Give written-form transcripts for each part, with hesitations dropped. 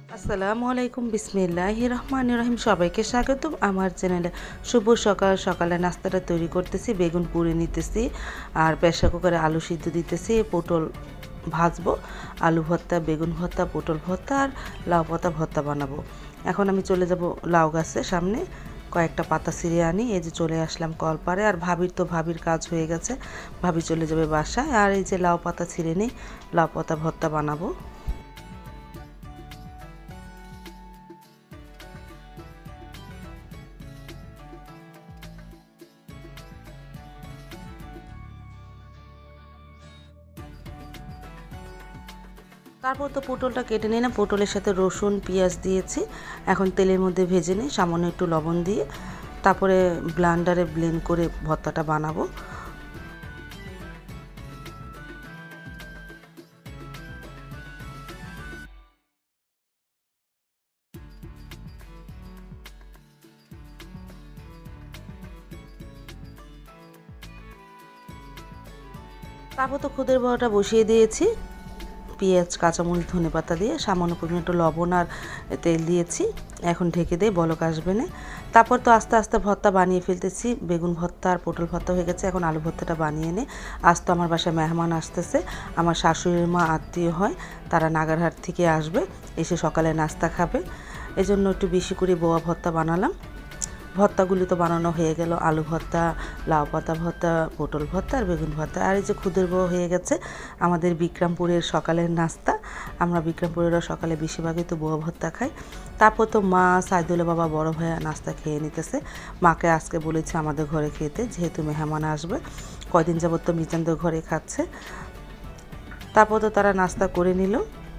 আসসালামু আলাইকুম বিসমিল্লাহির রহমানির রহিম। সবাইকে স্বাগতম আমার চ্যানেলে। শুভ সকাল। সকালে নাস্তাটা তৈরি করতেছি, বেগুন পুড়ে নিতেছি আর প্রেসার কুকারে আলু সিদ্ধ দিতেছি, পটল ভাজবো, আলু ভর্তা, বেগুন ভর্তা, পটল ভর্তা আর লাউ পাতা ভর্তা বানাবো। এখন আমি চলে যাব লাউ গাছের সামনে, কয়েকটা পাতা ছিঁড়ে আনি। এই যে চলে আসলাম কলপারে, আর ভাবির কাজ হয়ে গেছে, ভাবি চলে যাবে বাসায়। আর এই যে লাউ পাতা ছিঁড়ে নিই, লাউ পাতা ভর্তা বানাবো। তারপর তো পটলটা কেটে নিলাম, পটলের সাথে রসুন পেঁয়াজ দিয়েছি। এখন তেলের মধ্যে ভেজে নিই সামান্য একটু লবণ দিয়ে, তারপরে ব্লেন্ডারে ব্লেন্ড করে ভর্তাটা বানাবো। তারপর তো খুদের বড়াটা বসিয়ে দিয়েছি, পেঁয়াজ কাঁচামরিচ ধনেপাতা দিয়ে সামান্য পরিমাণ একটু লবণ আর তেল দিয়েছি। এখন ঢেকে দিয়ে বলক আসবে না। তারপর তো আস্তে আস্তে ভর্তা বানিয়ে ফেলতেছি, বেগুন ভর্তা আর পটল ভর্তা হয়ে গেছে। এখন আলু ভর্তাটা বানিয়ে নে। আজ তো আমার বাসায় মেহমান আসতেছে, আমার শাশুড়ির মা আত্মীয় হয়, তারা নাগারহাট থেকে আসবে, এসে সকালে নাস্তা খাবে। এজন্য একটু বেশি করে বোয়া ভর্তা বানালাম। ভর্তাগুলি তো বানানো হয়ে গেল, আলু ভর্তা, লাউ পাতা ভর্তা, পটল ভর্তা আর বেগুন ভর্তা। আর এই যে খুদের বউ হয়ে গেছে আমাদের বিক্রমপুরের সকালের নাস্তা। আমরা বিক্রমপুরেরও সকালে বেশিরভাগই তো বউয়া ভর্তা খাই। তারপর তো মা, সাইদুল্লাহ বাবা, বড় ভাইয়া নাস্তা খেয়ে নিতেছে। মাকে আজকে বলেছে আমাদের ঘরে খেতে, যেহেতু মেহমান আসবে। কয়দিন যাবত তো মিজানদের ঘরে খাচ্ছে। তারপর তো তারা নাস্তা করে নিল।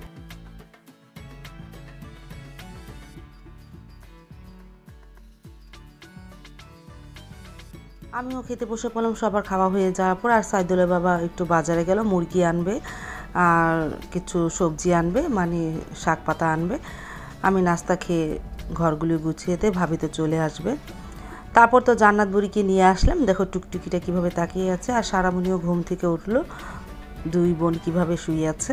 আমিও খেতে বসে পড়লাম সবার খাওয়া হয়ে যাওয়ার পর। আর সাইদুলের বাবা একটু বাজারে গেল, মুরগি আনবে আর কিছু সবজি আনবে, মানে শাক পাতা আনবে। আমি নাস্তা খেয়ে ঘরগুলি গুছিয়ে দিয়ে ভাবি তো চলে আসবে। তারপর তো জান্নাত বুড়িকে নিয়ে আসলাম, দেখো টুকটুকিটা কীভাবে তাকিয়ে আছে, আর সারামণিও ঘুম থেকে উঠলো, দুই বোন কীভাবে শুয়ে আছে।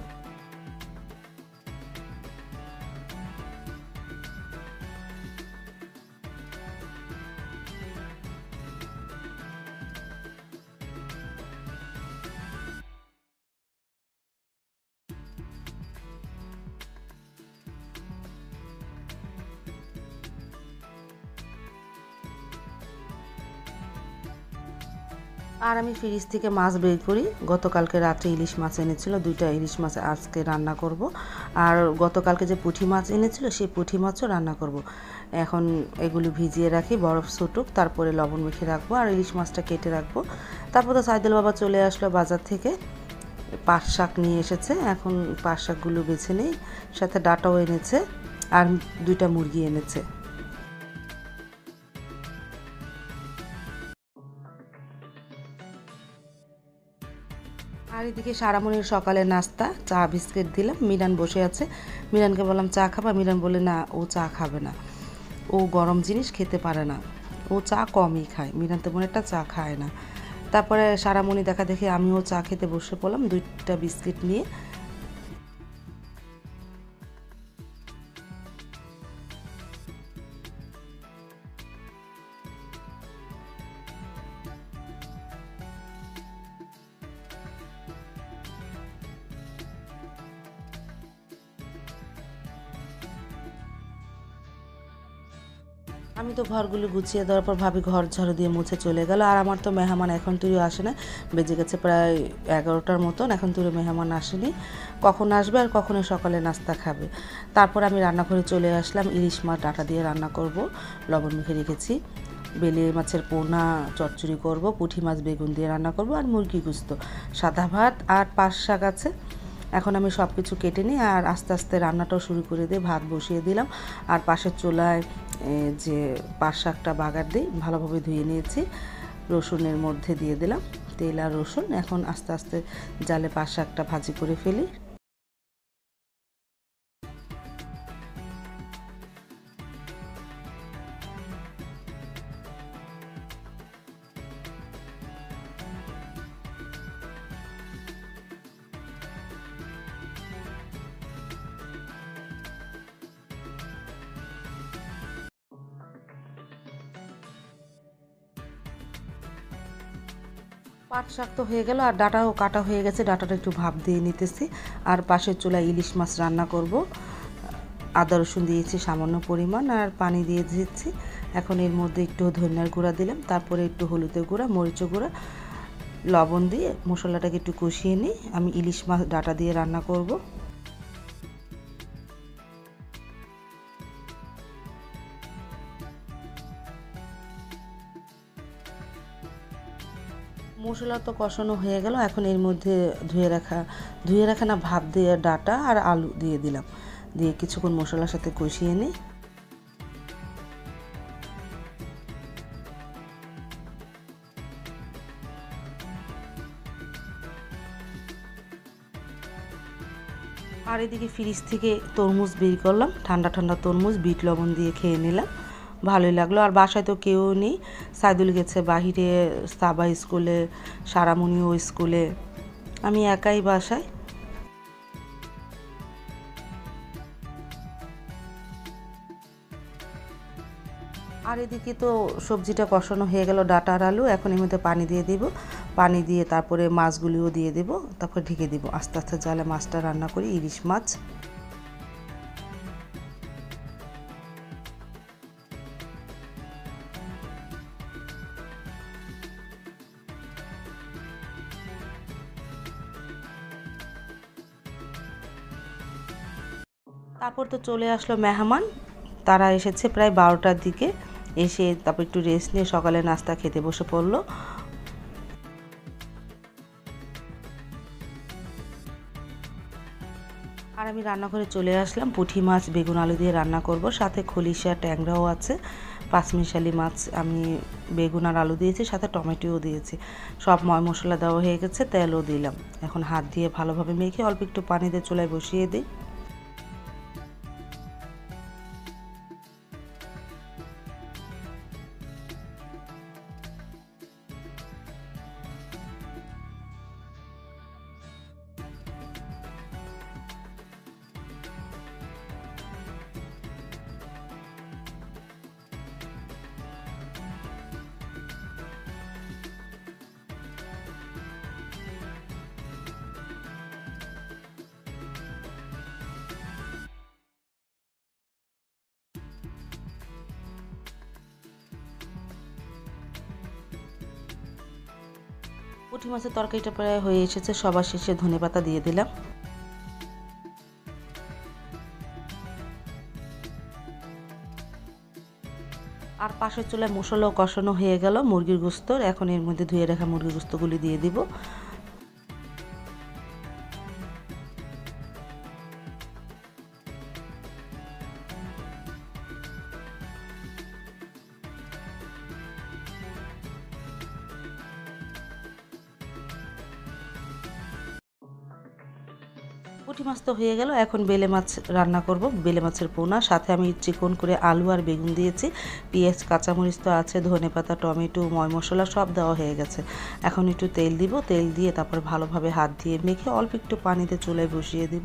আর আমি ফ্রিজ থেকে মাছ বের করি, গতকালকে রাত্রে ইলিশ মাছ এনেছিল, দুইটা ইলিশ মাছ আজকে রান্না করব। আর গতকালকে যে পুঁটি মাছ এনেছিল সেই পুঁটি মাছও রান্না করব। এখন এগুলি ভিজিয়ে রাখি, বরফ ছুটুক, তারপরে লবণ মেখে রাখবো আর ইলিশ মাছটা কেটে রাখবো। তারপর তো সাইদুল বাবা চলে আসলো বাজার থেকে, পাট শাক নিয়ে এসেছে। এখন পাট শাকগুলো বেছে নেই, সাথে ডাঁটাও এনেছে আর দুইটা মুরগি এনেছে। আর এদিকে সারামণির সকালে নাস্তা, চা বিস্কিট দিলাম। মিরান বসে আছে, মিরানকে বললাম চা খাবা, মিরান বলে না, ও চা খাবে না, ও গরম জিনিস খেতে পারে না, ও চা কমই খায়। মিরান তেমন একটা চা খায় না। তারপরে সারামণি দেখা দেখে আমিও চা খেতে বসে পড়লাম, দুইটা বিস্কিট নিয়ে। আমি তো ঘরগুলো গুছিয়ে দেওয়ার পর ভাবি ঘর ঝাড়ু দিয়ে মুছে চলে গেল। আর আমার তো মেহমান এখন তুইও আসে না, বেজে গেছে প্রায় 11টার মতন, এখন তুই মেহমান আসেনি, কখন আসবে আর কখনো সকালে নাস্তা খাবে। তারপর আমি রান্নাঘরে চলে আসলাম, ইলিশ মাছ ডাঁটা দিয়ে রান্না করব, লবণ মেখে রেখেছি। বেলে মাছের পোনা চচ্চড়ি করব, পুঁটি মাছ বেগুন দিয়ে রান্না করব আর মুরগি গুস্ত, সাদা ভাত আর পাঁচ শাক আছে। এখন আমি সব কিছু কেটে নিই আর আস্তে আস্তে রান্নাটাও শুরু করে দিই। ভাত বসিয়ে দিলাম আর পাশের চুলায় যে পাট শাকটা বাগার দিই, ভালোভাবে ধুয়ে নিয়েছি, রসুনের মধ্যে দিয়ে দিলাম তেল আর রসুন। এখন আস্তে আস্তে জালে পাট শাকটা ভাজি করে ফেলি। পাট শাক তো হয়ে গেল আর ডাঁটাও কাটা হয়ে গেছে, ডাঁটাটা একটু ভাপ দিয়ে নিতেছি। আর পাশের চুলায় ইলিশ মাছ রান্না করব। আদা রসুন দিয়েছি সামান্য পরিমাণ আর পানি দিয়ে দিচ্ছি। এখন এর মধ্যে একটু ধনিয়ার গুঁড়া দিলাম, তারপরে একটু হলুদের গুঁড়া, মরিচের গুঁড়া, লবণ দিয়ে মশলাটাকে একটু কষিয়ে নিই। আমি ইলিশ মাছ ডাঁটা দিয়ে রান্না করব। মশলা তো কষানো হয়ে গেল, এখন এর মধ্যে ধুয়ে রাখা না ভাপ দিয়ে ডাঁটা আর আলু দিয়ে দিলাম, দিয়ে কিছুক্ষণ মশলার সাথে কষিয়ে নিই। আর এদিকে ফ্রিজ থেকে তরমুজ বের করলাম, ঠান্ডা ঠান্ডা তরমুজ, বিট লবণ দিয়ে খেয়ে নিলাম, ভালোই লাগলো। আর বাসায় তো কেউ নেই, সাইদুল গেছে বাহিরে সাবা স্কুলে, সারামণিও স্কুলে, আমি একাই বাসায়। আর এদিকে তো সবজিটা কষানো হয়ে গেল, ডাঁটা আর আলু। এখন এর মধ্যে পানি দিয়ে দিব, পানি দিয়ে তারপরে মাছগুলিও দিয়ে দেব, তারপর ঢেকে দিব। আস্তে আস্তে জালে মাছটা রান্না করি, ইলিশ মাছ। তারপর তো চলে আসলো মেহমান, তারা এসেছে প্রায় 12টার দিকে। এসে তারপর একটু রেস্ট নিয়ে সকালে নাস্তা খেতে বসে পড়লো। আর আমি রান্নাঘরে চলে আসলাম, পুঁটি মাছ বেগুন আলু দিয়ে রান্না করব, সাথে খলিশা ট্যাংরাও আছে, পাঁচমিশালি মাছ আমি বেগুন আর আলু দিয়েছি, সাথে টমেটোও দিয়েছি। সব মশলা দেওয়া হয়ে গেছে, তেলও দিলাম। এখন হাত দিয়ে ভালোভাবে মেখে অল্প একটু পানি দিয়ে চুলায় বসিয়ে দিই। পুঁটি মাছের তরকারিটা প্রায় হয়ে এসেছে, সবার শেষে ধনেপাতা দিয়ে দিলাম। আর পাশের চুলায় মশলাও কষানো হয়ে গেল মুরগির গোস্তর। এখন এর মধ্যে ধুয়ে রাখা মুরগির গোস্তগুলি দিয়ে দিব। পুঁটি মাছ তো হয়ে গেল, এখন বেলে মাছ রান্না করব, বেলে মাছের পোনা। সাথে আমি চিকন করে আলু আর বেগুন দিয়েছি, পেঁয়াজ কাঁচামরিচ তো আছে, ধনেপাতা, টমেটো, ময় মশলা সব দেওয়া হয়ে গেছে। এখন একটু তেল দিব, তেল দিয়ে তারপর ভালোভাবে হাত দিয়ে মেখে অল্প একটু পানিতে চুলায় বসিয়ে দিব।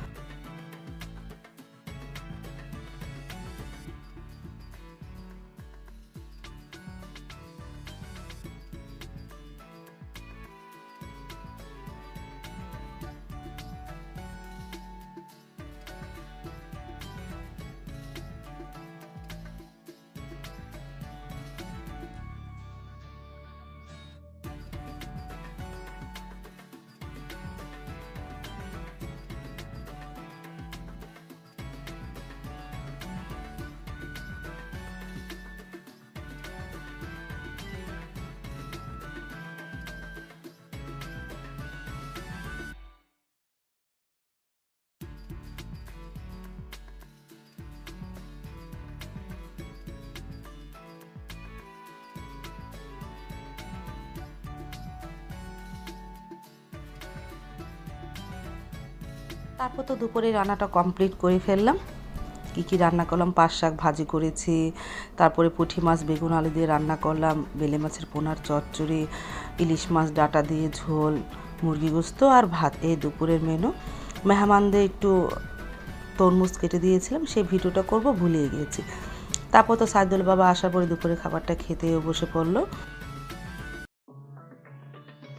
তারপর তো দুপুরে রান্নাটা কমপ্লিট করে ফেললাম। কী রান্না করলাম, পাট শাক ভাজি করেছি, তারপরে পুঁটি মাছ বেগুন আলু দিয়ে রান্না করলাম, বেলে মাছের পোনার চচ্চড়ি, ইলিশ মাছ ডাঁটা দিয়ে ঝোল, মুরগি গোস্ত আর ভাত, এই দুপুরের মেনু। মেহমানদের একটু তরমুজ কেটে দিয়েছিলাম, সেই ভিডিওটা করব ভুলে গিয়েছি। তারপর তো সাইদুল বাবা আসার পরে দুপুরে খাবারটা খেতেও বসে পড়লো।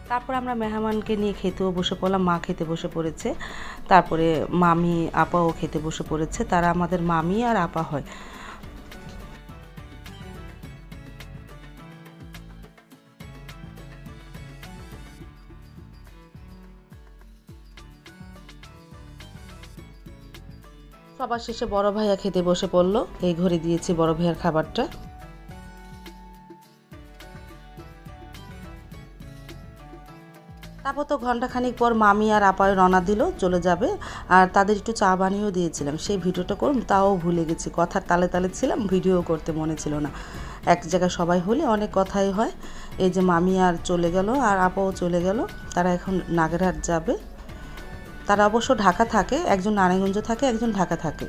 তারপর আমরা মেহমানকে নিয়ে খেতেও বসে পড়লাম, মা খেতে বসে পড়েছে, তারপরে মামি আপাও খেতে বসে পড়েছে, তারা আমাদের মামি আর আপা হয়। সবার শেষে বড় ভাইয়া খেতে বসে পড়লো, এই ঘরে দিয়েছি বড় ভাইয়ার খাবারটা। তারপর তো ঘন্টাখানিক পর মামি আর আপায় রওনা দিল, চলে যাবে। আর তাদের একটু চা বানিয়েও দিয়েছিলাম, সেই ভিডিওটা করুন তাও ভুলে গেছি, কথার তালে তালে ছিলাম, ভিডিও করতে মনে ছিল না। এক জায়গায় সবাই হলে অনেক কথাই হয়। এই যে মামি আর চলে গেল আর আপাও চলে গেল, তারা এখন নাগেরহাট যাবে। তারা অবশ্য ঢাকা থাকে, একজন নারায়ণগঞ্জ থাকে, একজন ঢাকা থাকে।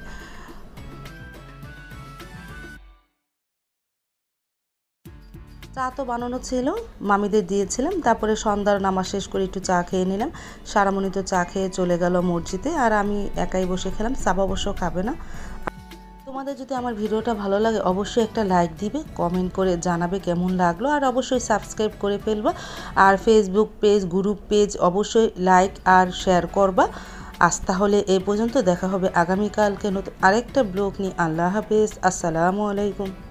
চা তো বানানো ছিল, মামিদের দিয়েছিলাম। তারপরে সন্ধ্যার নামাজ শেষ করে একটু চা খেয়ে নিলাম। সারামণি তো চা খেয়ে চলে গেল মসজিদে, আর আমি একাই বসে খেলাম। সাবা অবশ্য খাবে না। তোমাদের যদি আমার ভিডিওটা ভালো লাগে অবশ্যই একটা লাইক দিবে, কমেন্ট করে জানাবে কেমন লাগলো, আর অবশ্যই সাবস্ক্রাইব করে ফেলবা। আর ফেসবুক পেজ, গ্রুপ পেজ অবশ্যই লাইক আর শেয়ার করবা। আজ তাহলে এই পর্যন্ত, দেখা হবে আগামীকালকে নতুন আরেকটা ব্লগ নিয়ে। আল্লাহ হাফেজ, আসসালামু আলাইকুম।